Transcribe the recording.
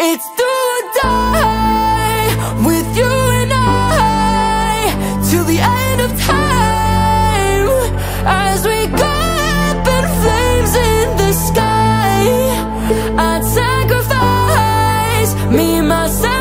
It's do or die with you and I till the end of time, as we go up in flames in the sky. I'd sacrifice me, myself